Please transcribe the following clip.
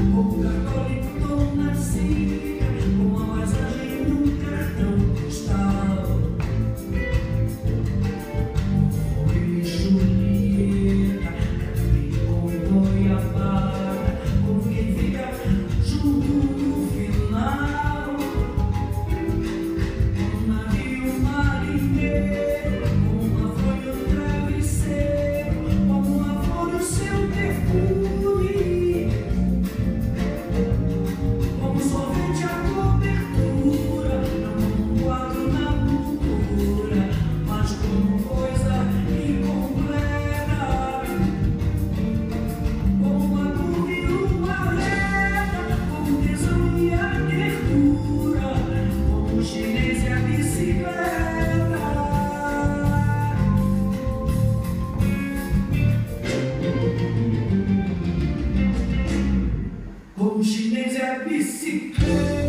como católico não nasci, com a paisagem num cartão postal. Oi, Julieta, com goiabada, como quem fica junto no final. Um navio marinheiro, uma folha no travesseiro, como uma flor o seu perfume, como sorvete a cobertura, não como um quadro na moldura, mas como coisa incompleta, como uma curva e uma reta, como tesão e a ternura, como o chinês e a bicicleta. Como o chinês e a bicicleta.